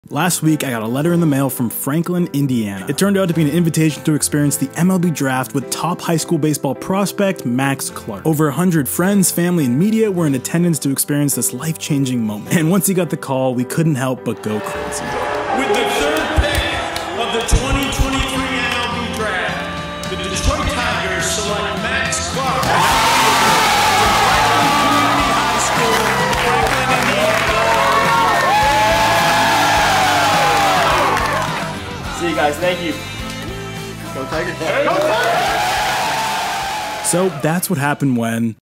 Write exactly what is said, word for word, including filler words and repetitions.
Last week, I got a letter in the mail from Franklin, Indiana. It turned out to be an invitation to experience the M L B Draft with top high school baseball prospect Max Clark. Over a hundred friends, family, and media were in attendance to experience this life-changing moment. And once he got the call, we couldn't help but go crazy. With the third pick of the twenty twenty-three M L B Draft, the Detroit Tigers select Max Clark from Franklin Community High School, Franklin, Indiana. See you guys, thank you. Go Tigers. Go Tigers! So that's what happened when